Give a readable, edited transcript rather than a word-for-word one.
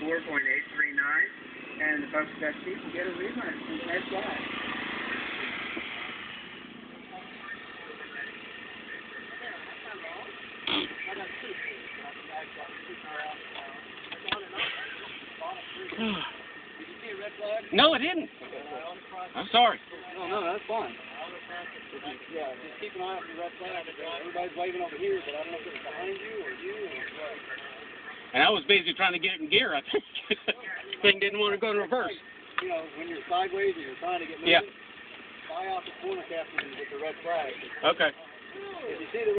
and the folks that seat will get a rerun from the red flag. Did you see a red flag? No, I didn't. I'm sorry. No, that's fine. Yeah, just keep an eye out for the red flag. Everybody's waving over here, but I don't know if it was behind you or you or what. And I was busy trying to get in gear, I think. Thing didn't want to go in reverse. You know, when you're sideways and you're trying to get moving, fly out the corner captain with the red flag. Okay. If you see the